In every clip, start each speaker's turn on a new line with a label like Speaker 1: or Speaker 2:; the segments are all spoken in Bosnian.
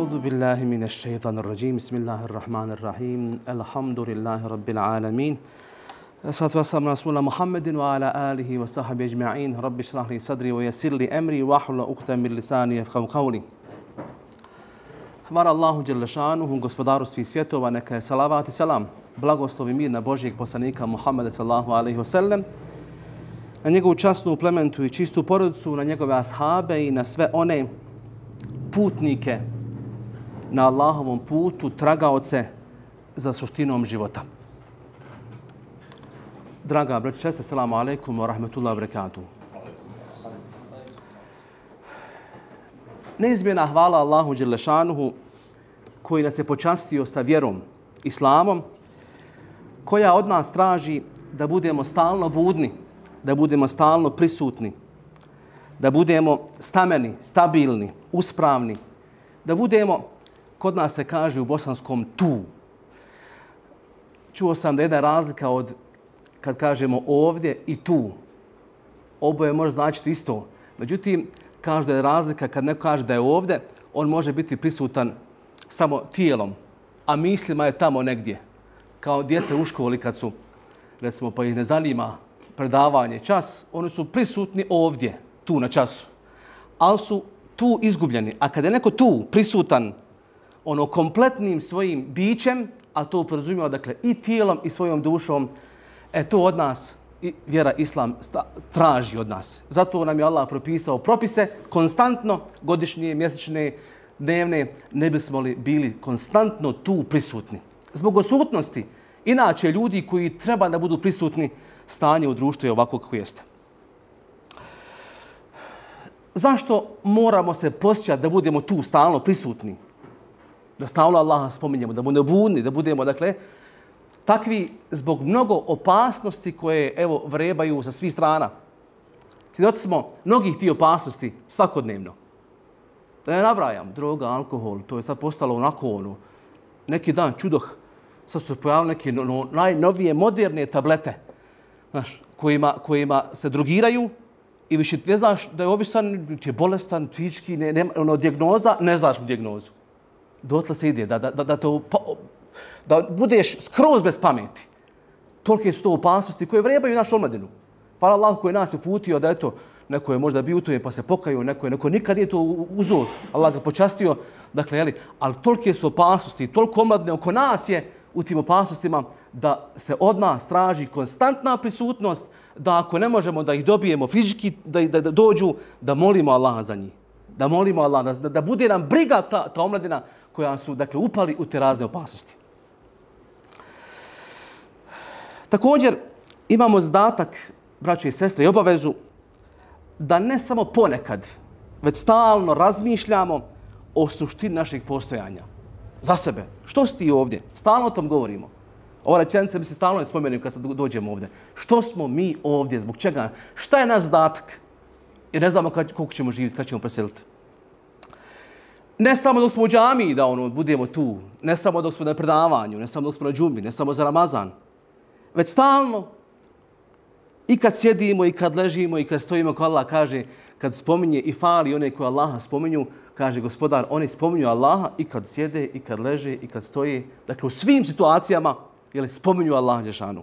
Speaker 1: أعوذ بالله من الشيطان الرجيم بسم الله الرحمن الرحيم الحمد لله رب العالمين الصلاة والسلام على رسول محمد وعلى آله وصحبه أجمعين رب اشرح لي صدري ويسر لي أمري واحلل عقدة من لساني يفقهوا قولي. Hvala Allahu dželle šanuhu, gospodaru svih svjetova, neka je salavat i selam, blagoslov i mir na Božijeg poslanika Muhammeda sallallahu alejhi ve sellem, na njegovu časnu, plementu i čistu porodicu, na njegove ashabe i na sve one putnike na Allahovom putu, tragaoce za suštinom života. Draga braćo, čest, assalamu alaikum wa rahmatullahi wa barakatuh. Neizmjena hvala Allahu dželle šanuhu koji nas je počastio sa vjerom, islamom, koja od nas traži da budemo stalno budni, da budemo stalno prisutni, da budemo stameni, stabilni, uspravni, da budemo, kod nas se kaže u bosanskom, tu. Čuo sam da je jedna razlika od kad kažemo ovdje i tu. Oboje može značiti isto. Međutim, kaže da je razlika kad neko kaže da je ovdje, on može biti prisutan samo tijelom, a mislima je tamo negdje. Kao djeca u školi kad su, recimo, pa ih ne zanima predavanje, čas, oni su prisutni ovdje, tu na času, ali su tu izgubljeni. A kada je neko tu prisutan ono kompletnim svojim bićem, a to podrazumijeva dakle i tijelom i svojom dušom, to od nas i vjera islam traži od nas. Zato nam je Allah propisao propise konstantno, godišnje, mjesečne, dnevne, ne bismo li bili konstantno tu prisutni. Zbog odsutnosti, inače ljudi koji treba da budu prisutni, stanje u društvu je ovako kako jeste. Zašto moramo se posjećati da budemo tu stalno prisutni? Da stalno Allaha spominjemo, da budemo budni, da budemo, dakle, takvi zbog mnogo opasnosti koje, evo, vrebaju sa svih strana. Svjedoci smo mnogih tih opasnosti svakodnevno. Da ne nabrajam, droga, alkohol, to je sad postalo onako ono. Neki dan čudoh, sad su se pojavili neke najnovije moderne tablete, znaš, kojima se drogiraju i više ne znaš da je ovisan, ti je bolestan, psihički, dijagnoza, ne znaš mu dijagnozu. Dotle se ide, da budeš skroz bez pameti. Tolike su to opasnosti koje vrebaju našu omladinu. Hvala Allahu koji nas je uputio da eto, neko je možda bio u tome pa se pokaju, neko nikad nije to uzeo, Allah ga počastio. Dakle, ali tolike su opasnosti, toliko omladine oko nas je u tim opasnostima da se od nas traži konstantna prisutnost, da ako ne možemo da ih dobijemo fizički, da dođu, da molimo Allaha za njih. Da molimo Allaha, da bude nam briga ta omladina koja su, dakle, upali u te razne opasnosti. Također, imamo zadatak, braće i sestre, i obavezu da ne samo ponekad, već stalno razmišljamo o suštini našeg postojanja. Za sebe. Što si ti ovdje? Stalno o tom govorimo. Ova rečenica mi se stalno ne spomenuo kad sad dođemo ovdje. Što smo mi ovdje? Zbog čega? Šta je naš zadatak? Jer ne znamo koliko ćemo živjeti, kad ćemo preseliti. Ne samo dok smo u džamiji da budemo tu, ne samo dok smo na predavanju, ne samo dok smo na džumbi, ne samo za Ramazan, već stalno i kad sjedimo, i kad ležimo, i kad stojimo, kao Allah kaže, kad spominje i fali one koje Allaha spominju, kaže gospodar, oni spominju Allaha i kad sjede, i kad leže, i kad stoje. Dakle, u svim situacijama spominju Allaha dželešanu.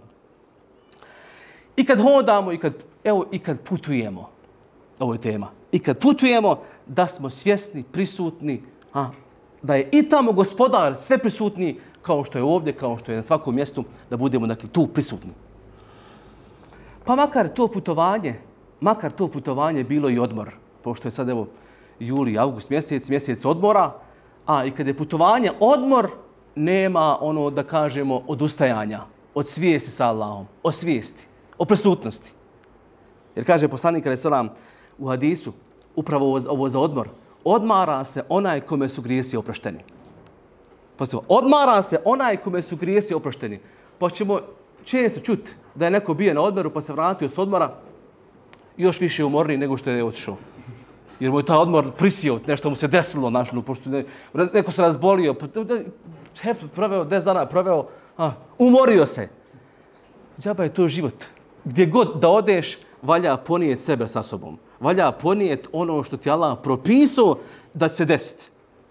Speaker 1: I kad hodamo, i kad putujemo, ovo je tema, i kad putujemo, da smo svjesni, prisutni, da je i tamo gospodar sve prisutni, kao što je ovdje, kao što je na svakom mjestu, da budemo, dakle, tu prisutni. Pa makar to putovanje bilo i odmor, pošto je sad, evo, juli, august mjesec odmora, a i kad je putovanje odmor, nema ono, da kažemo, odustajanja, od svijesti sa Allahom, od svijesti, od prisutnosti. Jer kaže poslanik alejhi selam u hadisu, upravo ovo za odmor, odmara se onaj kome su grijesi oprošteni. Odmara se onaj kome su grijesi oprošteni. Pa ćemo često čuti da je neko bio na odmoru pa se vratio s odmora još više umorniji nego što je otišao. Jer mu je taj odmor prisio, nešto mu se desilo, pošto neko se razbolio, proveo 10 dana, umorio se. Džaba je to život. Gdje god da odeš, valja ponijeti sebe sa sobom. Valja ponijeti ono što ti Allah propisao da će se desiti.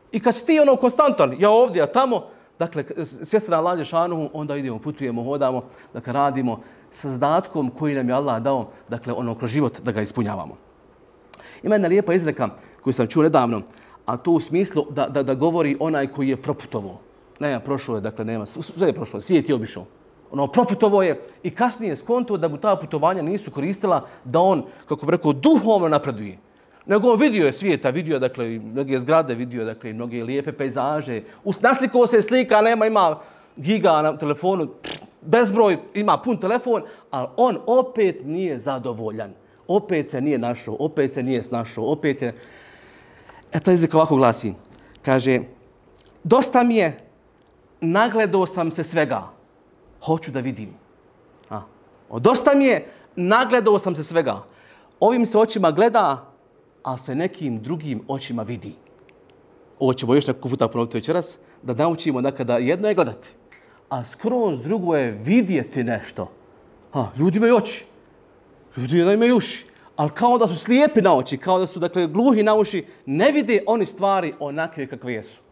Speaker 1: I kad si ti ono konstantan, ja ovdje, ja tamo, dakle, sestra Allah dželešanu, onda idemo, putujemo, hodamo, dakle, radimo sa zadatkom koji nam je Allah dao, dakle, ono kroz život da ga ispunjavamo. Ima jedna lijepa izreka koju sam čuo nedavno, a to u smislu da govori onaj koji je proputovao. Nema, prošlo je, dakle, nema, sve je prošlo, svijet je obišao. Ono, proputovao je i kasnije skonto da mu ta putovanja nisu koristila da on, kako bi rekao, duhovno napreduje. Nego on vidio je svijeta, vidio je, dakle, mnoge zgrade, vidio je, dakle, mnoge lijepe pejzaže. Naslikao se slika, nema, ima giga na telefonu, bezbroj, ima pun telefon, ali on opet nije zadovoljan. Opet se nije našao, opet se nije snašao, opet je... Ta izreka ovako glasi. Kaže, dosta mi je, nagledao sam se svega. Hoću da vidim. Dosta mi je, nagledao sam se svega. Ovim se očima gleda, ali se nekim drugim očima vidi. Ovo ćemo još nekoliko puta ponoviti večeras, da naučimo da kada jedno je gledati, a skroz drugo je vidjeti nešto. Ljudi imaju oči. Ljudi imaju uši. Ali kao da su slijepi na oči, kao da su, dakle, gluhi na uši, ne vide oni stvari onakve kakve jesu.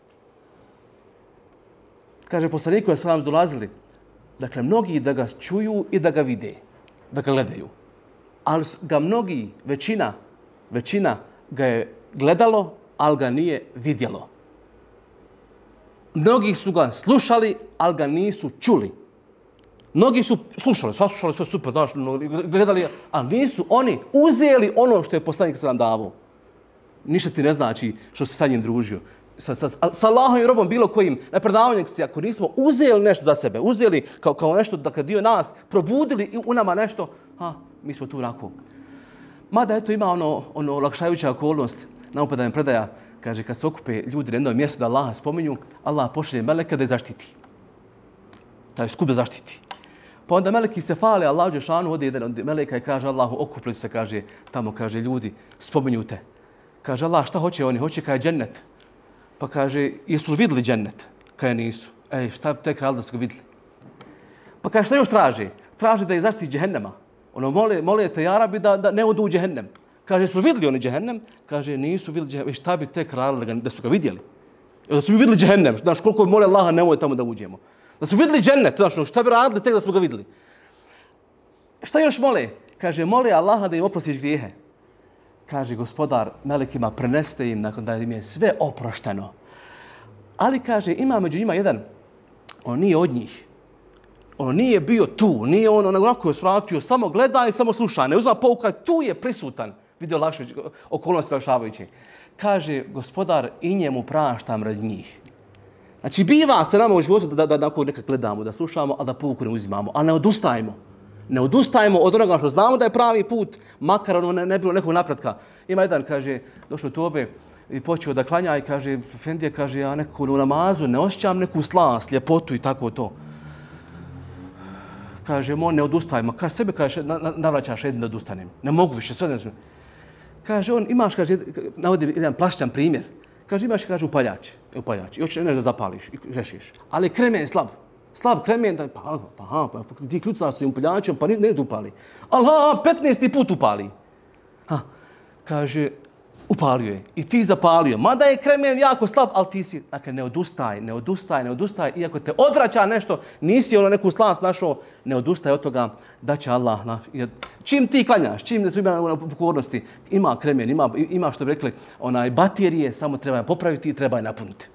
Speaker 1: Kaže, poslaniku je sa nam dolazili, dakle, mnogi da ga čuju i da ga vide, da ga gledaju. Ali ga mnogi, većina ga je gledalo, ali ga nije vidjelo. Mnogi su ga slušali, ali ga nisu čuli. Mnogi su slušali, saslušali sve super, gledali, ali nisu oni uzeli ono što je poslanik sa nam davao. Ništa ti ne znači što se sa njim družio. Sa Allahom i robom bilo kojim na predavanju, ako nismo uzeli nešto za sebe, uzeli kao nešto, dakle, dio nas, probudili u nama nešto, mi smo tu onako. Mada eto ima ono olakšajuća okolnost, na upadanjem predaja, kaže, kad se okupe ljudi na jednom mjestu da Allaha spominju, Allah pošalje meleka da je zaštiti. Taj skup da zaštiti. Pa onda meleki se fale, Allah dželešanu ode jedan od meleka i kaže Allahu, okupili se, kaže, tamo, kaže, ljudi, spominju te. Kaže Allah, šta hoće oni? Hoće kaj džennet. Pa kaže, jesu li vidjeli džennet? Kaj nisu. Šta bi tek radili da su ga vidjeli? Pa kaže, šta još traže? Traže da je zaštiti džehennema. Ono, mole te Arabi da ne odu u džehennem. Kaže, su vidjeli oni džehennem? Kaže, nisu vidjeli džehennem. Šta bi tek radili da su ga vidjeli? Da su vidjeli džehennem. Znaš, koliko mole Allaha, nemoj tamo da uđemo. Da su vidjeli džennet, znaš, šta bi radili tek da smo ga vidjeli? Šta još mole? Kaže, mole Allaha da im oprostiš grijehe. Kaže, gospodar melekima, preneste im nakon da im je sve oprošteno. Ali, kaže, ima među njima jedan, on nije od njih. On nije bio tu, nije on onako je svratio, samo gleda i samo sluša, ne uzma pouka, tu je prisutan. Vidio lakšajući, okolnosti lakšavajući. Kaže, gospodar, i njemu praštam radi njih. Znači, biva se nama u životu da nekak gledamo, da slušamo, a da pouku ne uzimamo. A ne odustajemo. Ne odustajemo od onoga što znamo da je pravi put, makar ono ne bilo nekog napretka. Ima jedan, kaže, došao tobe i počeo da klanja i kaže, Efendija, kaže, ja nekako u namazu ne osjećam neku slast, ljepotu i tako to. Kaže, ne odustajemo. Kaže, sebe, kaže, navraćaš jedin da odustanem. Ne mogu više, sve ne znam. Kaže, on, imaš, kaže, navodi jedan plašćan primjer. Kaže, imaš, kaže, upaljač. I hoćeš nešto da zapališ i rešiš. Ali kremen je slab. Slab kremen, pa ti kljucaš se upaljačom, pa ne upali. Ali 15. put upali. Kaže, upalio je. I ti zapalio. Mada je kremen jako slab, ali ti si, dakle, ne odustaj. Iako te odvraća nešto, nisi ono neku slast našao, ne odustaj od toga da će Allah. Čim ti klanjaš, čim ne su imali pokornosti, ima kremen, ima što bi rekli, baterije, samo treba je popraviti i treba je napuniti.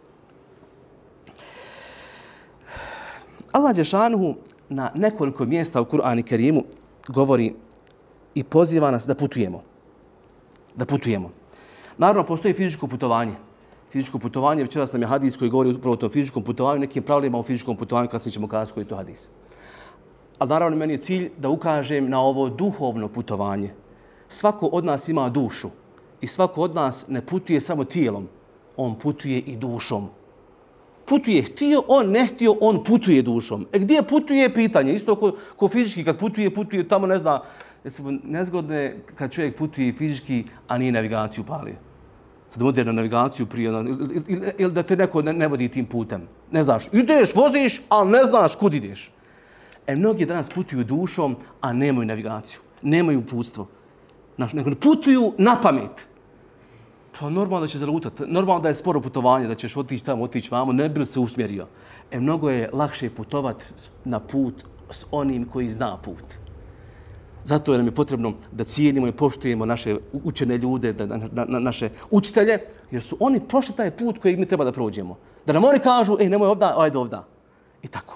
Speaker 1: Allah dželešanu na nekoliko mjesta u Kur'anu i Kerimu govori i poziva nas da putujemo. Da putujemo. Naravno, postoji fizičko putovanje. Fizičko putovanje, večeras nam je hadis koji govori upravo o tom fizičkom putovanju, nekim pravilima o fizičkom putovanju, kasnije ćemo kazati koji je to hadis. Ali naravno, meni je cilj da ukažem na ovo duhovno putovanje. Svako od nas ima dušu i svako od nas ne putuje samo tijelom, on putuje i dušom. Putuje htio, on ne htio, on putuje dušom. Gdje putuje, pitanje. Isto ko fizički, kad putuje tamo, ne zna, nezgodno je kad čovjek putuje fizički, a nije navigaciju palio. Sad modernu navigaciju prije, ili da te neko ne vodi tim putem. Ne znaš, ideš, voziš, ali ne znaš kud ideš. Mnogi danas putuju dušom, a nemaju navigaciju. Nemaju uputstvo. Nego putuju na pamet. Pa normalno da će zalutati. Normalno da je sporo putovanje, da ćeš otići tamo, otići vamo, ne bi li se usmjerio. Mnogo je lakše putovati na put s onim koji zna put. Zato nam je potrebno da cijenimo i poštujemo naše učene ljude, naše učitelje, jer su oni prošli taj put koji mi treba da prođemo. Da nam oni kažu, nemoj ovda, ajde ovda. I tako.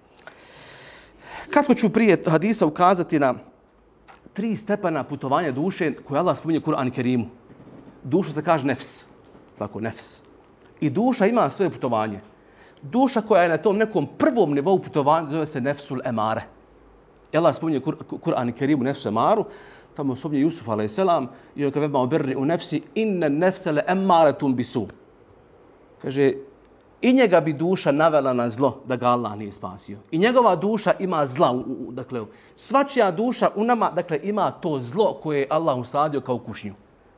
Speaker 1: Kratko ću prije hadisa ukazati na 3 stepena putovanja duše koje Allah spominje u Kur'anu Kerimu. Duša se kaže nefs. Tako, nefs. I duša ima svoje putovanje. Duša koja je na tom nekom prvom nivou putovanja zove se nefsul emare. Allah spominje Kur'an i Kerimu nefsu emaru, tamo spominje Jusuf a.s. i on kaže vema oberni u nefsi inne nefsele emaretun bisu. Kaže, i njega bi duša navela na zlo da ga Allah nije spasio. I njegova duša ima zla. Dakle, svačija duša u nama ima to zlo koje je Allah usadio kao kušnju.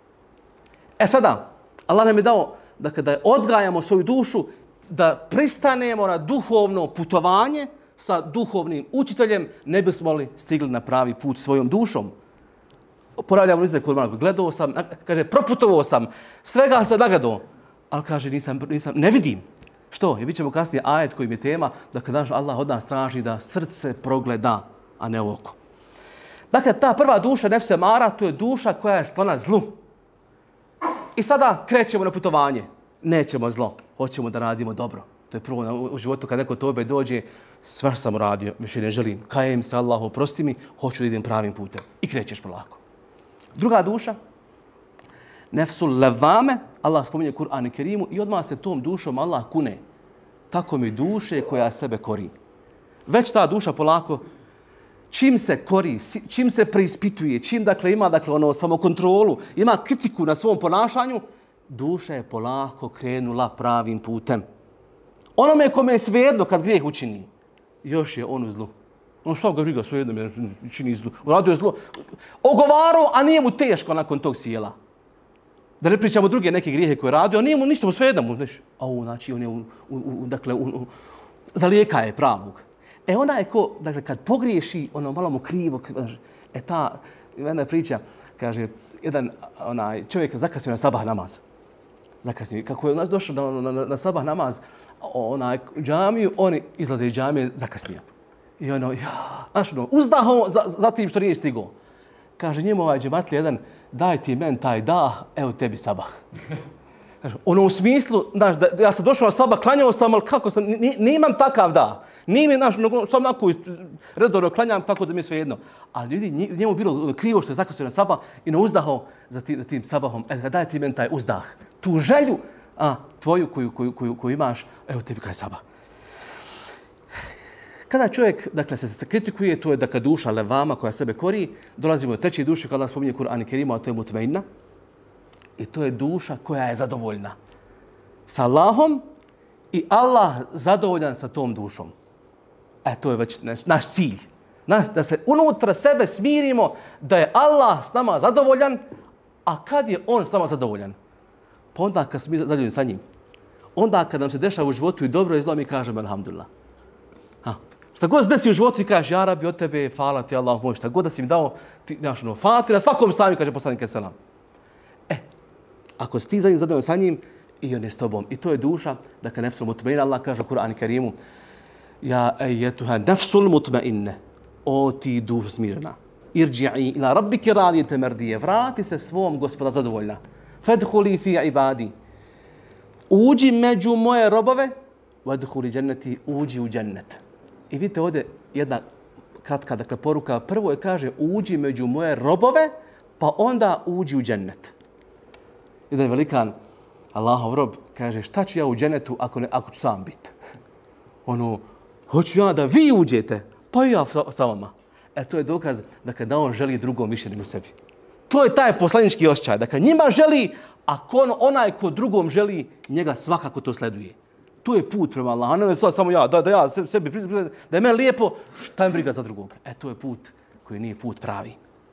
Speaker 1: Sada, Allah nam je dao da odgajamo svoju dušu, da pristanemo na duhovno putovanje sa duhovnim učiteljem, ne bismo li stigli na pravi put svojom dušom. Poravljamo izde Kur'ana, gledao sam, kaže, proputovao sam, svega sam nagledao, ali kaže, nisam, ne vidim. Što? I vidjet ćemo kasnije ajet koji je tema, dakle, Allah od nas traži da srce progleda, a ne oko. Dakle, ta prva duša, nefs emara, to je duša koja je sklona zlu. I sada krećemo na putovanje. Nećemo zlo, hoćemo da radimo dobro. To je prvo u životu kad neko tobe dođe, sve što sam uradio, više ne želim. Kajem se, Allah, oprosti mi, hoću da idem pravim putem. I krećeš polako. Druga duša, nefsul levame, Allah spominje Kur'an i Kerimu i odmah se tom dušom Allah kune. Tako mi duše koja sebe kori. Već ta duša polako, čim se kori, čim se preispituje, čim ima samokontrolu, ima kritiku na svom ponašanju, duša je polako krenula pravim putem. Onome kome je svejedno kad grijeh učini, još je on u zlu. Ono što ga briga, svejedno mi čini zlu. Uradio je zlo. Ogovarao, a nije mu teško nakon tog sjela. Da ne pričamo druge neke grijehe koje je radio, a nije mu ništa mu svejedno mu. Znači, on je zalijeka je pravog. Ona je ko, kad pogriješi, ono malo mu krivo, jedna priča, kaže, jedan čovjek zakasnio na sabah namaz. Zakasnio. Kako je došao na sabah namaz, džamiju, oni izlaze iz džamije zakasnio. I uzdahao za tim što nije stigao. Kaže, njemu džematlija jedan, daj ti men taj dah, evo tebi sabah. U smislu, ja sam došao na sabah, klanjao sam, ali kako sam, nimam takav dah. Nije mi, sam onako redovno klanjam, tako da mi je sve jedno. Ali ljudi, njemu bilo krivo što je zakasnio na sabah i uzdahao za tim sabahom. Daj ti men taj uzdah, tu želju tvoju koju imaš, evo tebi kaj sabah. Kada čovjek, se kritikuje, to je duša levama koja sebe kori, dolazimo do treće duše, kada spominje Kur'an i Kerimu, a to je mutmainna. I to je duša koja je zadovoljna sa Allahom i Allah zadovoljan sa tom dušom. To je već naš cilj. Da se unutra sebe smirimo da je Allah s nama zadovoljan, a kad je On s nama zadovoljan? Pa onda kad smo mi zadovoljni sa njim. Onda kad nam se dešava u životu i dobro i zlo, mi kažemo alhamdulillah. Šta god se desi u životu, ti kažeš, ja Rabi, od tebe, hvala ti Allah moj, šta god da si mi dao, ti znaš fati na svakom stanju, kaže poslanik selam. Ako si ti zadovoljan sa njim, i on je s tobom. I to je duša, nefsul mutmainna, Allah kaže u Kur'anu Kerimu, ja ejetuha nefsul mutmainne, o ti duša smirena. Irđi'i ila rabbiki radijete merdije, vrati se svom gospoda zadovoljna. Fedhuli fi ibadi, uđi među moje robove, vadhuli dženneti, uđi u džennet. I vidite ovdje jedna kratka poruka. Prvo je kaže uđi među moje robove, pa onda uđi u džennet. Jedan velikan Allahov rob kaže šta ću ja u džennetu ako ću sam biti? Hoću ja da vi uđete, pa i ja sa vama. To je dokaz da on želi drugom više nego sebi. To je taj poslanički osjećaj. Njima želi, a onaj ko drugom želi, njega svakako to sleduje. To je put prema Allahu. Ne samo ja, da ja sebi priznam, da je meni lijepo, šta mi briga za drugog. To je put koji nije put pravi.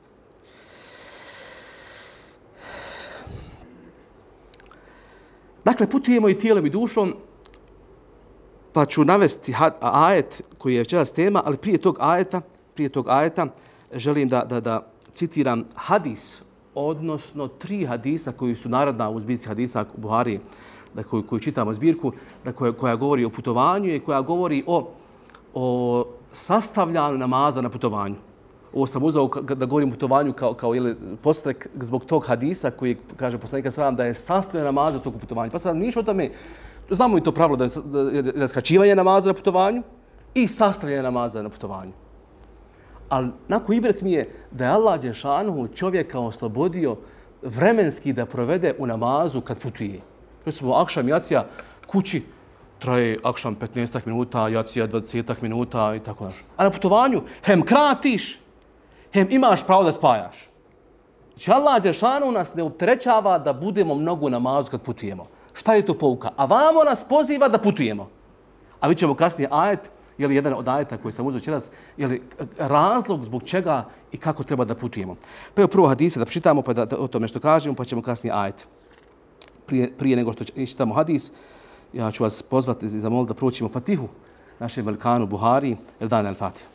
Speaker 1: Dakle, putujemo i tijelom i dušom, pa ću navesti ajet koji je večeras tema, ali prije tog ajeta želim da citiram hadis odnosno 3 hadisa koji su narodna u zbirci hadisa u Buhari, koju čitamo zbirku, koja govori o putovanju i koja govori o sastavljanju namaza na putovanju. Ovo sam uzao da govorim o putovanju kao postrek zbog tog hadisa koji kaže poslanik sallallahu da je sastavljanje namaza u toku putovanja. Pa sad niš o tome, znamo i to pravilo da je skraćivanje namaza na putovanju i sastavljanje namaza na putovanju. Ali nakon ibret mi je da je Allah dželešanohu čovjeka oslobodio vremenski da provede u namazu kad putuje. Recimo, akšam jacija kući traje akšam 15 minuta, jacija 20 minuta i tako dalje. A na putovanju hem kratiš, hem imaš pravo da spajaš. Znači, Allah dželešanohu nas ne opterećava da budemo mnogo u namazu kad putujemo. Šta je to pouka? A vamo nas poziva da putujemo. A vidjet ćemo kasnije ajet, je li jedan od ajeta koji sam uzeo večeras, je li razlog zbog čega i kako treba da putujemo. Pa evo prvo hadise da pročitamo, pa da o tome što kažemo, pa ćemo kasnije ajet. Prije nego što čitamo hadis, ja ću vas pozvati i zamoliti da proučimo Fatihu, našem velikanu Buhari, Eldan al-Fatih.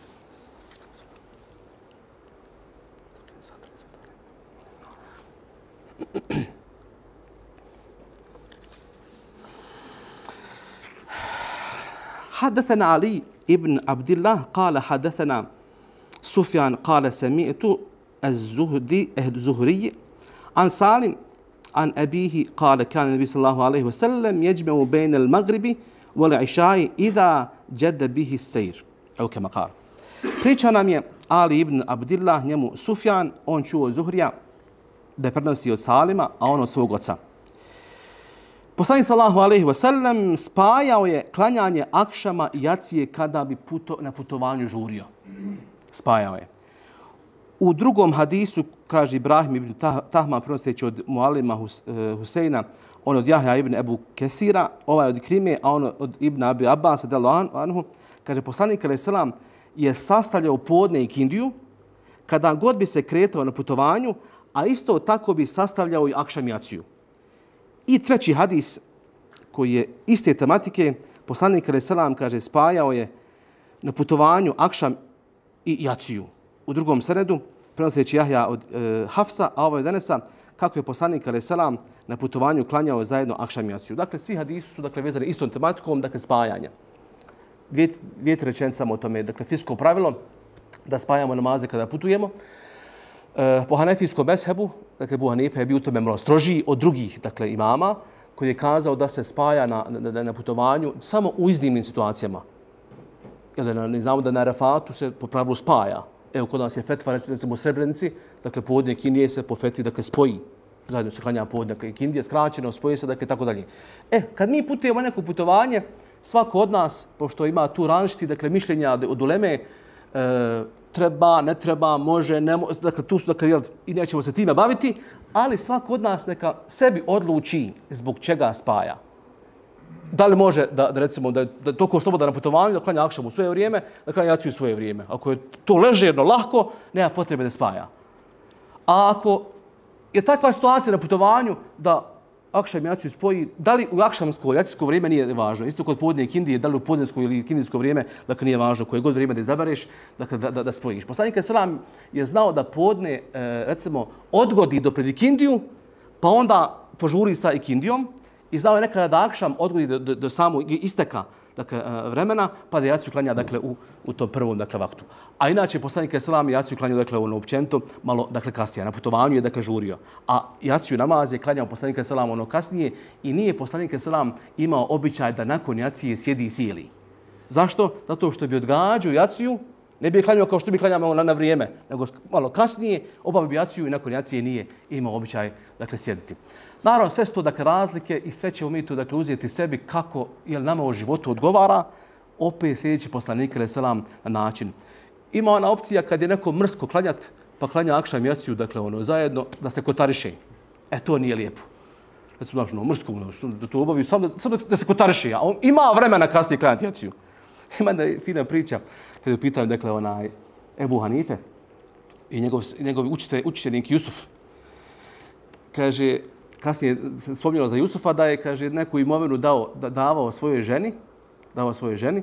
Speaker 1: حدثنا علي ابن عبد الله قال حدثنا سفيان قال سمعت الزهري عن سالم عن أبيه قال كان النبي صلى الله عليه وسلم يجمع بين المغرب والعشاء إذا جد به السير أو كما قال. Priča nam je Ali ibn Abdillah, njemu Sufjan, on čuo od Zuhrija da je prenosi od Salima, a on od svog oca. Poslanik sallallahu alejhi ve sellem spajao je klanjanje akšama i jacije kada bi na putovanju žurio. Spajao je. U drugom hadisu, kaže Ibrahim ibn Tahma, prenoseći od Mualima Huseina, on od Jahja ibn Ebu Kesira, ovaj od Ikrime, a on od Ibn Abi Abbas, anhu, kaže, poslanik alejhi selam je sastavljao podne i kindiju kada god bi se kretao na putovanju, a isto tako bi sastavljao i akšam i jaciju. I treći hadis koji je iste tematike, poslanik alejhi selam kaže spajao je na putovanju akšam i jaciju. U drugom senedu prenoseći Jahja od Hafsa, a ovo je Denesa, kako je poslanik alejhi selam na putovanju klanjao zajedno akšam i jaciju. Dakle, svi hadisi su vezani istom tematikom, dakle spajanja. Dvije rečenicama o tome, dakle fisko pravilo da spajamo namaze kada putujemo. Po hanefijskom mezhebu, dakle Ebu Hanife je bio u tome malo strožiji od drugih, dakle imama, koji je kazao da se spaja na putovanju samo u iznimnim situacijama. Ne znamo da na Arafatu se po pravilu spaja. Evo, kod nas je fetva, recimo u Srebrenici, dakle podne kindije se po fetvi, dakle spoji. Zajedno se klanja podne, dakle kindije skraćeno, spoji se, dakle tako dalje. Kad mi putujemo neko putovanje, svako od nas, pošto ima tu različiti, dakle mišljenja od uleme, treba, ne treba, može, ne može, dakle tu su, dakle, i nećemo se time baviti, ali svako od nas neka sebi odluči zbog čega spaja. Da li može da recimo, da je toliko sloboda na putovanju, da klanja akšam u svoje vrijeme, da klanja jaciju u svoje vrijeme. Ako je to ležerno, lahko, nema potrebe da spaja. A ako je takva situacija na putovanju da akšam i jaciju spoji, da li u akšamsko, jacijsko vrijeme nije važno. Isto kod podne i kindije, da li u podnesko ili kindijsko vrijeme, dakle nije važno koje god vrijeme da izabereš, dakle da spojiš. Poslanik alejhi selam je znao da podne, recimo, odgodi do pred ikindiju, pa onda požuri sa ikindijom i znao je nekada da akšam odgodi do samog isteka, dakle, vremena, pa da jaciju klanja, dakle, u tom prvom, dakle, vaktu. A inače, poslanik alejhi selam jaciju klanjao, dakle, ono općenito, malo, dakle, kasnije. Na putovanju je, dakle, žurio. A jaciju namaz je klanjao poslanik alejhi selam ono kasnije i nije poslanik alejhi selam imao običaj da nakon jacije sjedi i sjeli. Zašto? Zato što bi odgađao jaciju, ne bi je klanjao kao što bi klanjao na vrijeme, nego malo kasnije obavio bi jaciju i nakon jacije nije imao običaj, dakle, sjediti. Naravno, sve su to, dakle, razlike i sve ćemo mi to, dakle, uzeti sebi kako nama u životu odgovara, opet sljedeći poslanik alejhi selam na način. Ima ona opcija kad je neko mrsko klanjat, pa klanja akšam i jaciju, dakle, ono, zajedno, da se kotariše. To nije lijepo. Recimo, znači, mrsko, da to obavi, samo da se kotariše. A on ima vremena kasnije klanjati jaciju. Ima jedna fina priča, kada je pitao, dakle, Ebu Hanife i njegov učitelnik Jusuf. Kaže, kasnije se spomnjalo za Jusufa da je, kaže, neku imovinu davao svojoj ženi,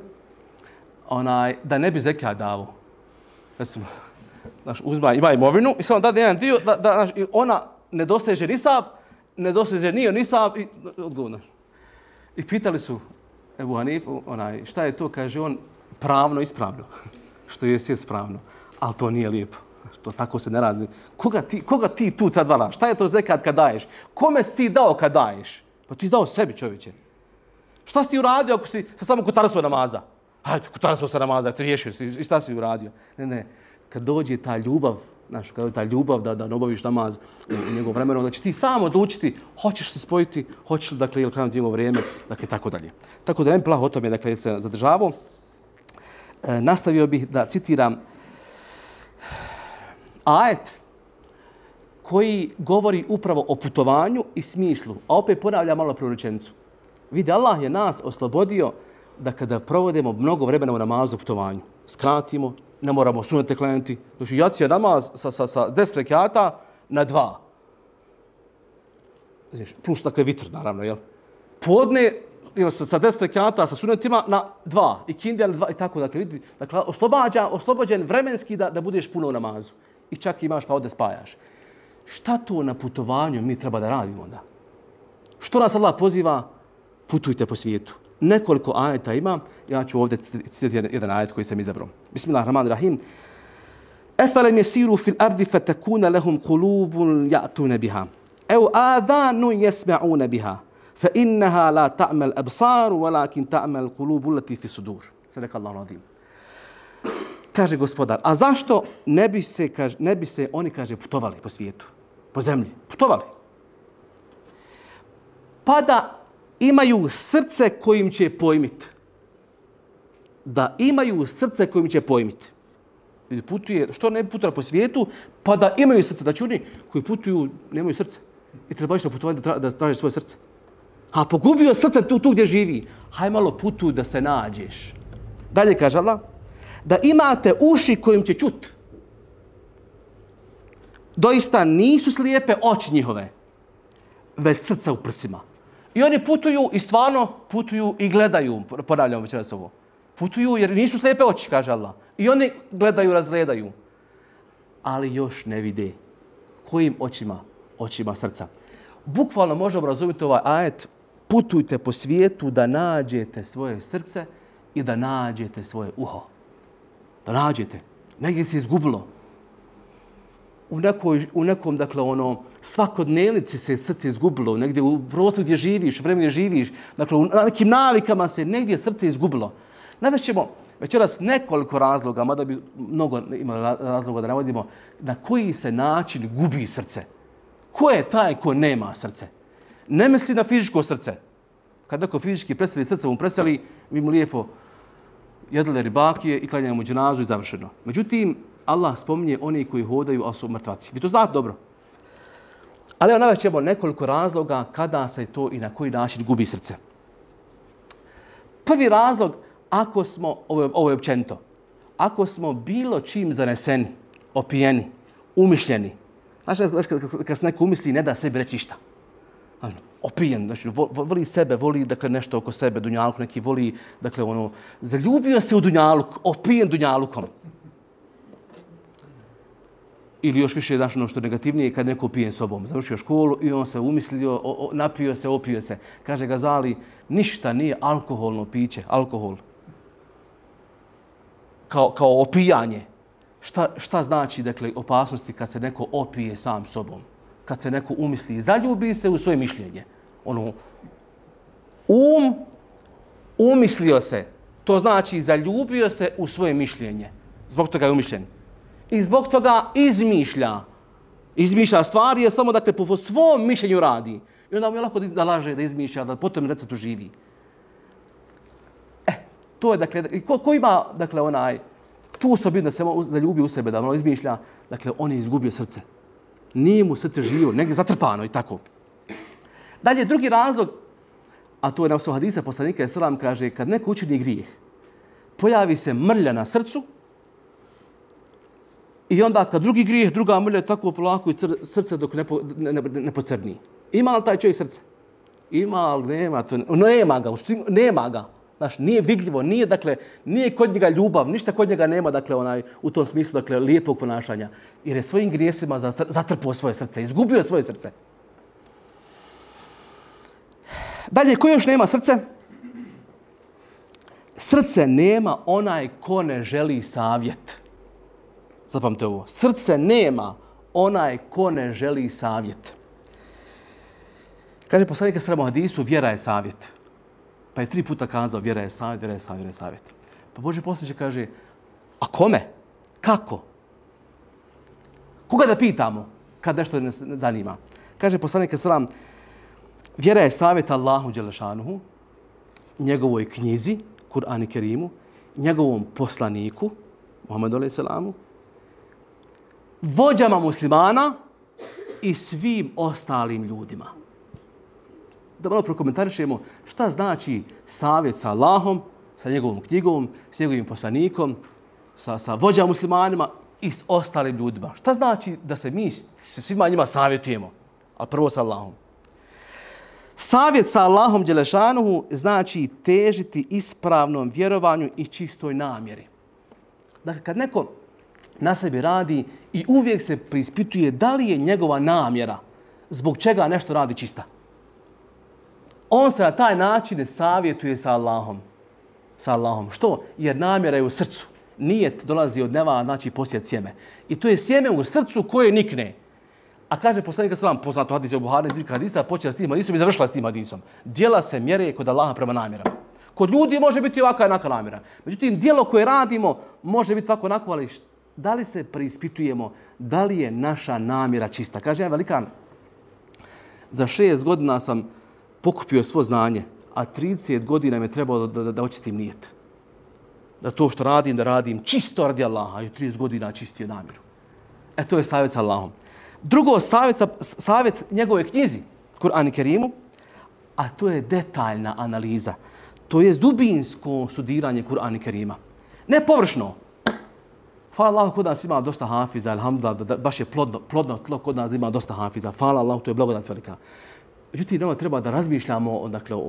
Speaker 1: da ne bi zekat davao. Recimo, ima imovinu i samo da jedan dio, ona ne doseže nisab, ne doseže nisab i odgovor. I pitali su Ebu Hanifu, šta je to, kaže on, pravno ispravno. Što je spravno, ali to nije lijepo. To tako se ne radi. Koga ti tu tad valaš? Šta je to zekat kad daješ? Kome si ti dao kad daješ? Pa ti dao sebi, čovječe. Šta si uradio ako si samo kotarstvo namaza? Hajde, kotarstvo sa namaza, ti riješio si. I šta si uradio? Ne. Kad dođe ta ljubav, znaš, kad dođe ta ljubav da ne obaviš namaz u njegov vremenu, da će ti sam odlučiti hoćeš se spojiti, hoćeš li, dakle, ili krenuti njegovo vrijeme, dakle, tako dalje. Tako da ne plah o tome, dakle, se zadržavao. Nastavio bih da citiram ajet koji govori upravo o putovanju i smislu, a opet ponavlja malo prorečenicu. Vidi, Allah je nas oslobodio da kada provodimo mnogo vremena u namazu u putovanju, skratimo, ne moramo sunete klanjati. Znači, jacija namaz sa 10 rekata na 2. Znači, plus, dakle, vitr, naravno, jel? Podne sa 10 rekata sa sunetima na 2. I kindija na 2. I tako, dakle, vidi, dakle, oslobođen vremenski da budeš puno u namazu. I čak imaš pa ovdje spajaš. Šta to na putovanju mi treba da radimo onda? Što nas Allah poziva? Putujte po svijetu. Nekoliko ajeta ima. Ja ću ovdje citirati jedan ajet koji sam izabrao. Bismillahirrahmanirrahim. Afalam yasiru fil ardi fatakuna lahum qulubun ya'tuna biha aw adhanun yasma'una biha fa innaha la ta'mal absar walakin ta'mal qulub allati fi sudur. Sadakallahu azim. Kaže gospodar, a zašto ne bi se oni, kaže, putovali po svijetu, po zemlji? Putovali. Pa da imaju srce kojim će pojmiti. Da imaju srce kojim će pojmiti. Putuje, što ne putuje po svijetu, pa da imaju srce. Znači oni koji putuju nemaju srce. I treba išta putovati da tražiš svoje srce. A pogubio srce tu gdje živi. Haj malo putuj da se nađeš. Dalje kaže Allah, da imate uši kojim će čut. Doista nisu slijepe oči njihove, već srca u prsima. I oni putuju i stvarno putuju i gledaju. Ponavljamo večeras ovo. Putuju jer nisu slijepe oči, kaže Allah. I oni gledaju, razgledaju. Ali još ne vide. Kojim očima? Očima srca. Bukvalno možemo razumjeti ovaj ajet. Putujte po svijetu da nađete svoje srce i da nađete svoje uho. Da nađete. Negdje se izgubilo. U nekom, dakle, svakodnevnici se srce izgubilo. Negdje u prostoru gdje živiš, u vremenu gdje živiš. Dakle, u nekim navikama se negdje srce izgubilo. Navešćemo večeras nekoliko razloga, mada bi mnogo imali razloga da navodimo, na koji se način gubi srce. Ko je taj ko nema srce? Ne misli na fizičko srce. Kad neko fizički preseli srce, mu preseli, mi mu lijepo jedle ribakije i klanjamo dženazu i završeno. Međutim, Allah spominje oni koji hodaju, ali su mrtvaci. Vi to znate dobro. Ali evo navešćemo nekoliko razloga kada se to i na koji način gubi srce. Prvi razlog, ako smo, ovo je općenito, ako smo bilo čim zaneseni, opijeni, umišljeni, znači kad se neko umisli ne da sebi reći išta. Opijen, znači voli sebe, voli, dakle, nešto oko sebe, dunjaluk neki voli, dakle, zaljubio se u dunjaluk, opijen dunjalukom. Ili još više, znači, što negativnije, kad neko opijen sobom. Završio školu i on se umislio, napio se, opio se. Kaže Gazali, ništa nije alkoholno piće, alkohol. Kao opijanje. Šta znači, dakle, opasnosti kad se neko opije sam sobom? Kad se neko umisli, zaljubi se u svoje mišljenje. Umislio se. To znači zaljubio se u svoje mišljenje. Zbog toga je umišljen. I zbog toga izmišlja. Izmišlja stvari, jer samo, dakle, po svom mišljenju radi. I onda mu je lako da laže, da izmišlja, da potom recetu živi. To je, dakle, ko ima, dakle, tu osobinu da se zaljubi u sebe, da ono izmišlja, dakle, on je izgubio srce. Nije mu srce živo, negdje zatrpano i tako. Dalje, drugi razlog, a to je na osnovu hadisa poslanika selam kaže, kad neko učini grijeh, pojavi se mrlja na srcu i onda kad drugi grijeh, druga mrlja tako polako i srce dok ne pocrni. Ima li taj čovjek srce? Ima, ali nema. Nema ga. Znaš, nije vidljivo, nije kod njega ljubav, ništa kod njega nema, u tom smislu, lijepog ponašanja. Jer je svojim grijesima zatrpao svoje srce, izgubio svoje srce. Dalje, ko još nema srce? Srce nema onaj ko ne želi savjet. Zapamte ovo. Srce nema onaj ko ne želi savjet. Kaže poslanik sallallahu alejhi ve sellem u hadisu, vjera je savjet. Pa je 3 puta kazao vjera je savjet, vjera je savjet, vjera je savjet. Pa Božji poslanik kaže, a kome? Kako? Koga da pitamo kad nešto nas zanima? Kaže poslanik sallallahu alejhi ve sellem, vjera je savjet Allahu dželešanuhu, njegovoj knjizi, Kur'an i Kerimu, njegovom poslaniku, Muhammedu alejhi selamu, vođama muslimana i svim ostalim ljudima. Da malo prokomentarišemo šta znači savjet sa Allahom, sa njegovom knjigom, s njegovim poslanikom, sa vođama muslimanima i s ostalim ljudima. Šta znači da se mi se svima njima savjetujemo, a prvo sa Allahom? Savjet sa Allahom dželešanuhu znači težiti ispravnom vjerovanju i čistoj namjeri. Dakle, kad neko na sebi radi i uvijek se preispituje da li je njegova namjera zbog čega nešto radi čista. On se na taj način savjetuje sa Allahom. Sa Allahom. Što? Jer namjera je u srcu. Nijet dolazi od neva, znači posjet sjeme. I to je sjeme u srcu koje nikne. A kaže poslanik sallallahu poznato hadis u Buhari, zbirka hadisa, počela s tim hadisom i završila s tim hadisom. Djela se mjere kod Allaha prema namjerama. Kod ljudi može biti ovakva i onakva namjera. Međutim, djelo koje radimo može biti ovako onako, ali da li se preispitujemo da li je naša namjera čista? Kaže jedan velikan, za 6 godina sam pokupio svo znanje, a 30 godina mi je trebalo da očistim nijet. Da to što radim, da radim čisto radi Allaha, i 30 godina čistio namjeru. To je savjet sa Allahom. Drugo, savjet njegove knjizi, Kur'an i Kerimu, a to je detaljna analiza. To je dubinsko studiranje Kur'ana i Kerima. Ne površno. Hvala Allahu, kod nas ima dosta hafiza, alhamdulillah, baš je plodno tlo, kod nas ima dosta hafiza. Hvala Allahu, to je blagodat velika. Međutim, nama treba da razmišljamo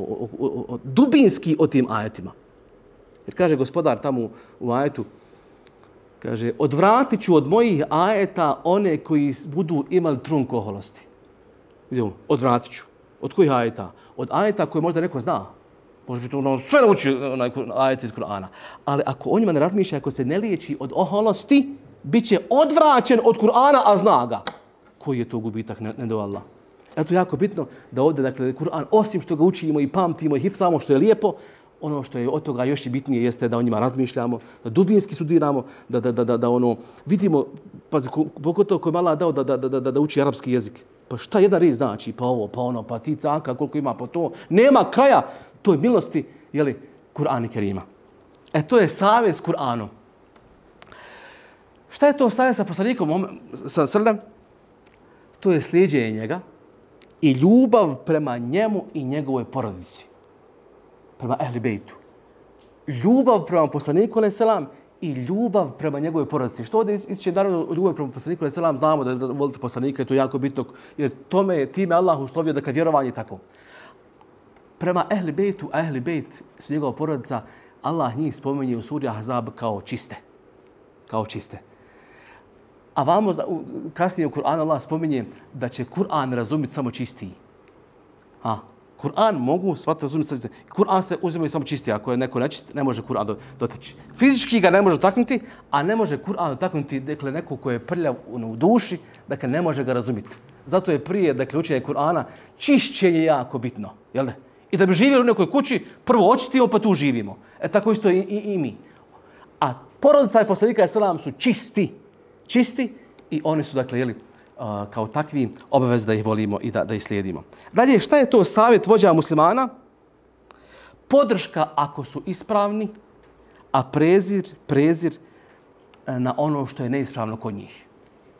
Speaker 1: dubinski o tim ajetima. Jer kaže gospodar tamo u ajetu, kaže, odvratit ću od mojih ajeta one koji budu imali trunku oholosti. Vidimo, odvratit ću. Od kojih ajeta? Od ajeta koje možda neko zna. Može biti sve nauči ajete iz Kur'ana. Ali ako o njima ne razmišlja, ako se ne liječi od oholosti, bit će odvraćen od Kur'ana, a zna ga. Koji je to gubitak, ne do Allah. Eto jako bitno da ovdje, dakle, Kur'an, osim što ga učimo i pamtimo i hifzamo, što je lijepo, ono što je od toga još i bitnije jeste da o njima razmišljamo, da dubinski studiramo, da ono vidimo, pazi, pogotovo ko je Allah dao da uči arapski jezik. Pa šta jedna riječ znači? Pa ovo, pa ono, pa ti caka, koliko ima, pa to. Nema kraja toj milosti, jeli, Kur'an i Kerima. To je savjet s Kur'anom. Šta je to savjet sa poslanikom, sa srdem? To je slijeđenje njega i ljubav prema njemu i njegovoj porodici. Prema ehli bejtu. Ljubav prema poslaniku alejhi selam i ljubav prema njegovoj porodici. Što ovdje ističe naravno ljubav prema poslaniku alejhi selam, znamo da volite poslanika, je to jako bitno, jer time Allah uslovio da kad vjerovanje tako. Prema ehli bejtu, a ehli bejt su njegova porodica, Allah njih spominje u suri Ahzab kao čiste. Kao čiste. A vamo kasnije u Kur'anu Allah spominje da će Kur'an razumjeti samo čistiji. Kur'an mogu shvatiti razumjeti. Kur'an se uzima samo čisti. Ako je neko nečist, ne može Kur'an dotaći. Fizički ga ne može dotaknuti, a ne može Kur'an dotaknuti neko ko je prljav u duši, dakle ne može ga razumjeti. Zato je prije učenje Kur'ana čišćenje jako bitno. Jel' ne? I da bi živjeli u nekoj kući, prvo očistimo pa tu živimo. Tako isto i mi. A porodica i poslanika alejhi selam su čisti i oni su, dakle, jeli, kao takvi obavez da ih volimo i da ih slijedimo. Dalje, šta je to savjet vođa muslimana? Podrška ako su ispravni, a prezir na ono što je neispravno kod njih.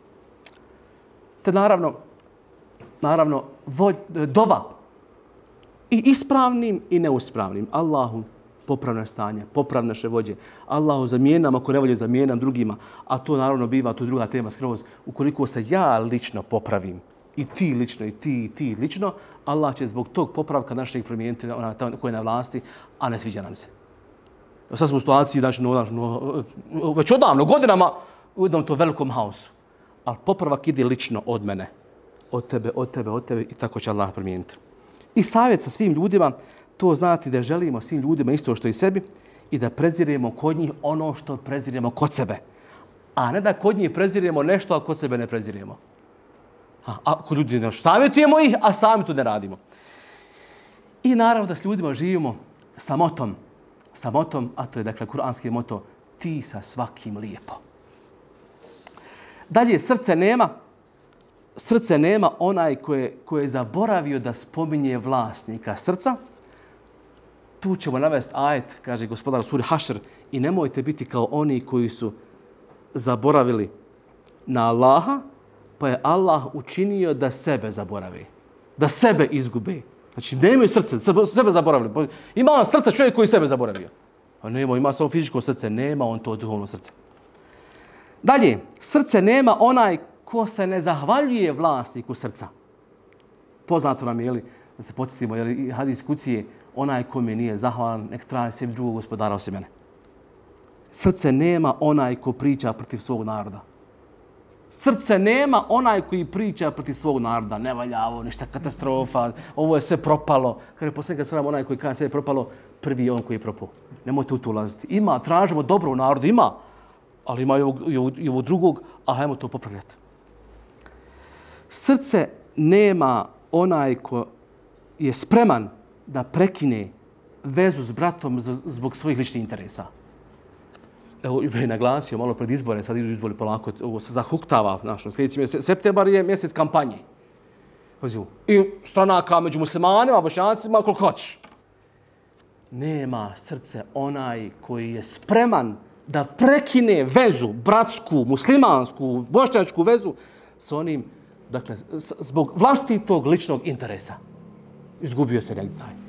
Speaker 1: Te naravno dova i ispravnim i neuspravnim. Allahu popravi naše stanje, popravi naše vođe. Allahu zamijeni nam, ako ne volje, zamijeni nam drugima. A to naravno biva, to je druga tema skroz. Ukoliko se ja lično popravim, i ti lično, i ti lično, Allah će zbog tog popravka našeg promijeniti koje je na vlasti, a ne sviđa nam se. Sad smo u situaciji, znači, već odavno, godinama, u jednom to velikom haosu. Ali popravak ide lično od mene. Od tebe i tako će Allah promijeniti. I savjet sa svim ljudima, to znati da želimo svim ljudima isto što i sebi i da preziremo kod njih ono što preziremo kod sebe. A ne da kod njih preziremo nešto, a kod sebe ne preziremo. A kod ljudi nešto savjetujemo ih, a sami to ne radimo. I naravno da s ljudima živimo sa motom, a to je dakle kuranski moto, ti sa svakim lijepo. Dalje, srce nema onaj koji je zaboravio da spominje vlasnika srca. Tu ćemo navesti ajet, kaže gospodar suri Hašr, i nemojte biti kao oni koji su zaboravili na Allaha, pa je Allah učinio da sebe zaboravi, da sebe izgube. Znači, nemaju srce, sebe zaboravili. Ima on srce čovjek koji sebe zaboravio. A ima samo fizičko srce, nema on to duhovno srce. Dalje, srce nema onaj ko se ne zahvaljuje vlasniku srca. Poznato nam je, da se podsjetimo, hadis kucije, onaj ko mi nije zahvalan, nek traži sebi drugog gospodara osim mene. Srce nema onaj ko priča protiv svog naroda. Srce nema onaj koji priča protiv svog naroda. Ne valja ovo, ništa katastrofa, ovo je sve propalo. Kaže posljednjega sram onaj koji kaže sve je propalo, prvi je on koji je propao. Nemojte u to ulaziti. Ima, tražimo dobro u narodu, ima. Ali ima i ovo drugog, a hajmo to popravljati. Srce nema onaj ko je spreman da prekine vezu s bratom zbog svojih ličnih interesa. Evo, je naglasio malo pred izbore, sad idu izbori polako, ovo se zahuktava. Sljedeći mjesec, septembar je mjesec kampanje. I stranaka među muslimanima, bošnjacima, koliko hoćeš. Nema srce onaj koji je spreman da prekine vezu, bratsku, muslimansku, bošnjačku vezu s onim, dakle, zbog vlastitog ličnog interesa. Izgubio se negdje taj.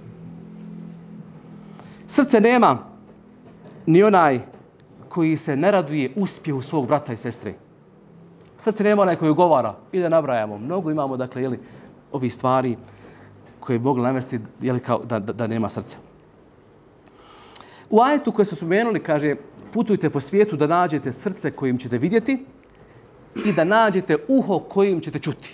Speaker 1: Srce nema ni onaj koji se ne raduje uspjehu svog brata i sestre. Srce nema onaj koji ugovara. I da nabrajamo. Mnogo imamo, dakle, ovih stvari koje bi mogli navesti kao da nema srca. U ajetu koje su spomenuli, kaže, putujte po svijetu da nađete srce kojim ćete vidjeti i da nađete uho kojim ćete čuti.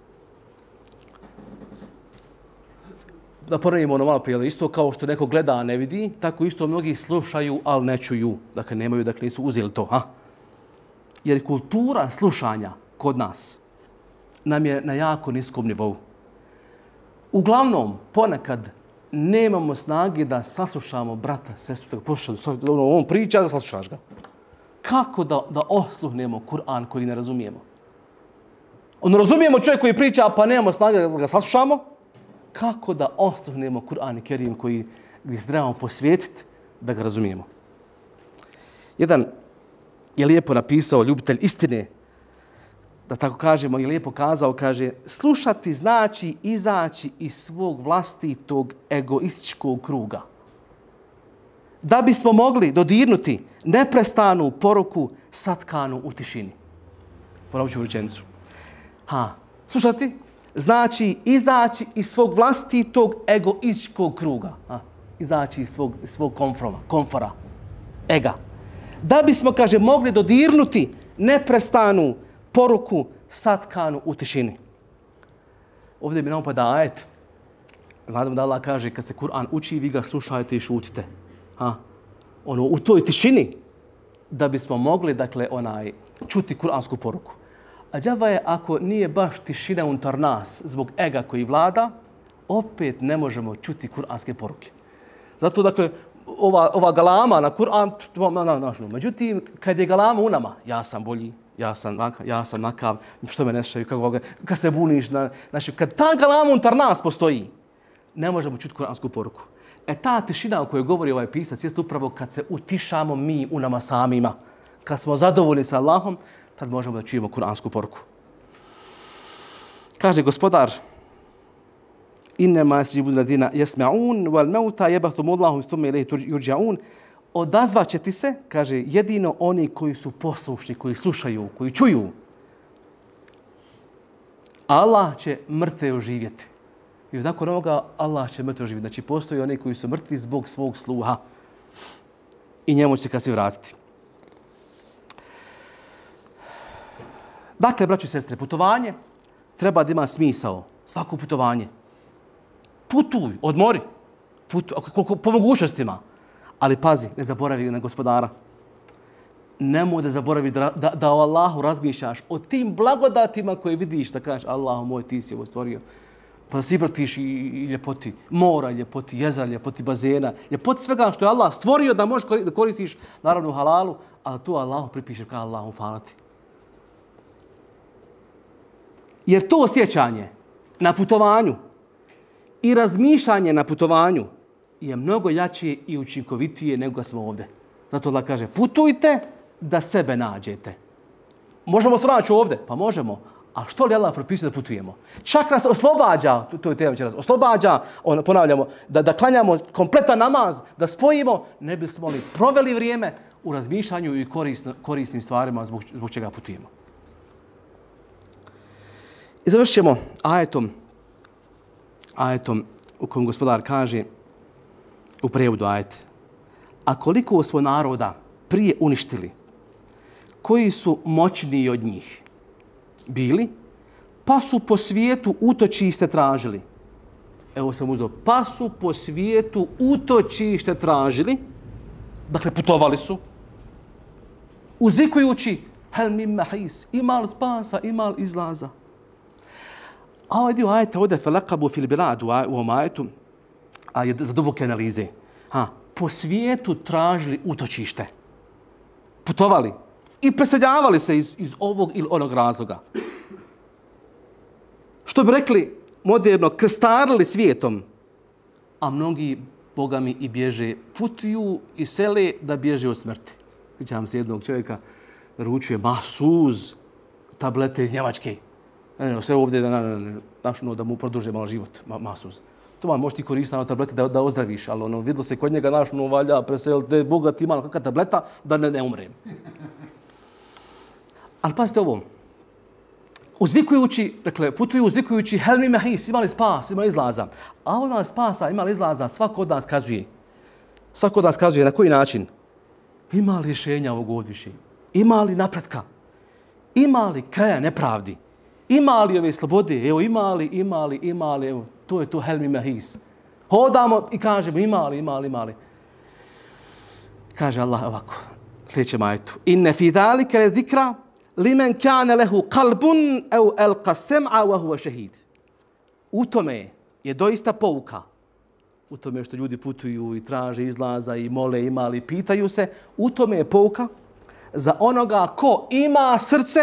Speaker 1: Da ponovimo ono malo prije, isto kao što neko gleda, a ne vidi, tako isto mnogi slušaju, ali ne čuju. Dakle, nemaju, dakle, nisu uzeli to. Jer kultura slušanja kod nas nam je na jako niskom nivou. Uglavnom, ponekad nemamo snage da saslušamo brata, sestru, on priča, da saslušaš ga. Kako da osluhnemo Kur'an koji ne razumijemo? Ne razumijemo čovjek koji priča, pa nemamo snage da ga saslušamo. Kako da osluhnemo Kur'an i Kerim koji trebamo posvijetiti da ga razumijemo? Jedan je lijepo napisao, ljubitelj istine, da tako kažemo, je lijepo kazao, kaže, slušati znači izaći iz svog vlastitog egoističkog kruga. Da bismo mogli dodirnuti neprestanu poruku satkanu u tišini. Ponovit ću rečenicu. Slušati znači izaći iz svog vlastitog egoističkog kruga. Izaći iz svog komfora, ega. Da bismo, kaže, mogli dodirnuti neprestanu poruku satkanu u tišini. Ovdje mi napada ajet. Znamo da Allah kaže, kad se Kur'an uči, vi ga slušajte i šutite. U toj tišini, da bismo mogli, dakle, čuti kur'ansku poruku. A džaba je, ako nije baš tišina unutar nas zbog ega koji vlada, opet ne možemo čuti kur'anske poruke. Zato, dakle, ova galama na Kur'an, međutim, kad je galama u nama, ja sam bolji, ja sam nakav, što me nešaju, kad se buniš, kad ta galama unutar nas postoji, ne možemo čuti kur'ansku poruku. Ta tišina o kojoj govori ovaj pisac jest upravo kad se utišamo mi u nama samima. Kad smo zadovoljni sa Allahom, tad možemo da čujemo kur'ansku poruku. Kaže gospodar, innema yasjibu alladhina yasma'un wal mauta yabathumullahu thumma ilayhi yurja'un. Odazvaće ti se, kaže, jedino oni koji su poslušni, koji slušaju, koji čuju. Allah će mrtve oživjeti. I nakon ovoga Allah će mrtve oživjeti. Znači, postoji oni koji su mrtvi zbog svog sluha. i njemu će kad se vratiti. Dakle, braći i sestre, putovanje treba da ima smisao. Svako putovanje. Putuj, odmori. Po mogućnostima. Ali pazi, ne zaboravi na gospodara. Nemoj da zaboravi da o Allahu razmišljaš, o tim blagodatima koje vidiš, da kažeš Allahu moj, ti si ovo stvorio. Pa da se ibratiš i ljepoti mora, ljepoti jezera, ljepoti bazena, ljepoti svega što je Allah stvorio da možeš da koristiš, naravno u halalu, ali to Allahu pripiše kao Allahu falati. Jer to osjećanje na putovanju i razmišljanje na putovanju je mnogo jače i učinkovitije nego kad smo ovdje. Zato Allah kaže, putujte da sebe nađete. Možemo se naći ovdje? Pa možemo. A što li Allah propisuje da putujemo? Čak nas oslobađa, to je tema večeras, oslobađa, ponavljamo, da klanjamo kompletan namaz, da spojimo, ne bismo li proveli vrijeme u razmišljanju i korisnim stvarima zbog čega putujemo. I završit ćemo ajetom u kojem gospodar kaže u prevodu ajeta. A koliko smo naroda prije uništili, koji su moćniji od njih bili, pa su po svijetu utočište tražili. Evo sam uzeo. Pa su po svijetu utočište tražili, dakle putovali su, uzvikujući hel min mahis, ima li spasa, ima li izlaza. A ovaj dio ajeta ovdje felakabu fil bilad u ovom ajetu, a je za duboke analize. Po svijetu tražili utočište. Putovali i preseljavali se iz ovog ili onog razloga. Što bi rekli moderno, krstarili svijetom, a mnogi, bogami, i bježe, putuju i sele da bježe od smrti. Sjećam se jednog čovjeka, naručuje masuz, tablete iz Njemačke. Sve ovdje da mu produže malo život, masuz. To vam možeš ti koristiti na tablete da ozdraviš, ali vidilo se kod njega valja preseliti, bogat ima kakva tableta da ne umrem. Ali pazite ovo. Uzvikujući, dakle, putuju uzvikujući hel min mahis, imali spas, imali izlaza. A ovo imali spasa, imali izlaza, svako od nas kazuje. Svako od nas kazuje na koji način? Ima li rješenja ovog odviše? Ima li napretka? Ima li kraja nepravdi? Ima li ove slobode? Evo, ima li, evo, to je to hel min mahis. Hodamo i kažemo ima li. Kaže Allah ovako, sljedećem ajetu. Inne fi zalika le zikra limen kana lehu qalbun au alqa sam'a wa huwa shahid. U tome je doista pouka. U tome što ljudi putuju i traže izlaza i mole, ima li, pitaju se. U tome je pouka za onoga ko ima srce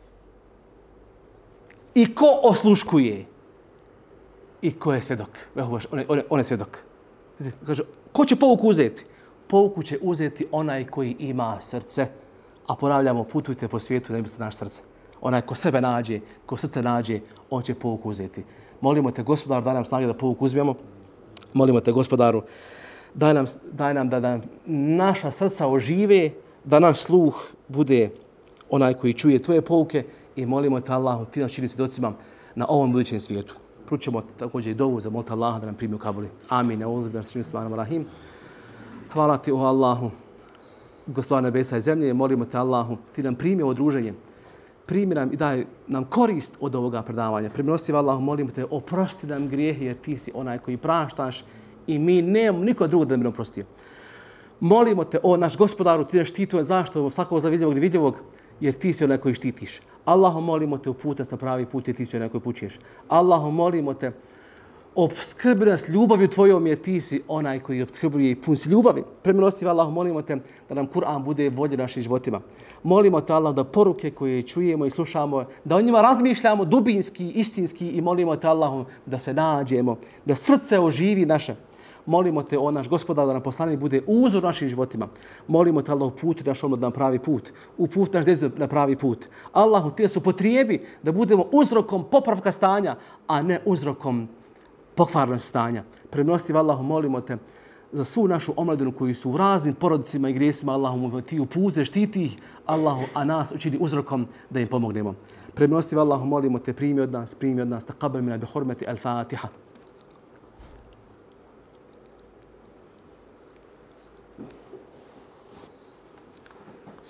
Speaker 1: i ko osluškuje. I ko je svjedok. On je svjedok. Kaže, ko će pouku uzeti? Pouku će uzeti onaj koji ima srce. A ponavljamo, putujte po svijetu, ne biste naš srce. Onaj ko sebe nađe, ko srce nađe, on će pouku uzeti. Molimo te, gospodaru, daj nam snage da pouku uzmemo. Molimo te, gospodaru, daj nam da nam naša srca ožive, da naš sluh bude onaj koji čuje tvoje pouke i molimo te, Allahu, ti nas čini svjedocima na ovom budućem svijetu. Pručemo također i dovu za molite Allaha da nam primi u kabuli. Amin. Rahim. Hvala ti, o Allahu, gospodar nebesa i zemlje. Molimo te, Allahu, ti nam primi ovo druženje. Primi nam i daj nam korist od ovoga predavanja. Primilostiv Allahu, molimo te, oprosti nam grijehe jer ti si onaj koji praštaš i mi nemamo niko drugo da nam oprostio. Molimo te, o naš gospodaru, ti nas štiti od zaštitu svakog zavidljivog i nevidljivog, jer ti si onaj koji štitiš. Allahu, molimo te, uputi nas na pravi put, jer ti si onaj koji pućeš. Allahu, molimo te, obskrbi nas ljubavlju tvojom, jer ti si onaj koji obskrbljuje i pun si ljubavi. Premilostiv Allahu, molimo te da nam Kur'an bude volja našim životima. Molimo te, Allah, da poruke koje čujemo i slušamo, da o njima razmišljamo dubinski, istinski i molimo te, Allahu, da se nađemo, da srce oživi naše. Molimo te, o naš gospodar, da nam poslanik bude uzor našim životima. Molimo te, Allah, uputi naš omlad na pravi put. Uputi naš djecu na pravi put. Allahu, ti su potrijebi da budemo uzrokom popravka stanja, a ne uzrokom pokvarnost stanja. Premilostiv Allahu, molimo te za svu našu omladinu koji su u raznim porodicima i grijesima. Allahu, ti upuze, štiti ih. Allahu, a nas učini uzrokom da im pomognemo. Premilostiv Allahu, molimo te, primi od nas, taqabbal mina bi hurmati al-Fatiha.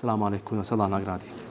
Speaker 1: Assalamu alaikum, da se Allah nagradi.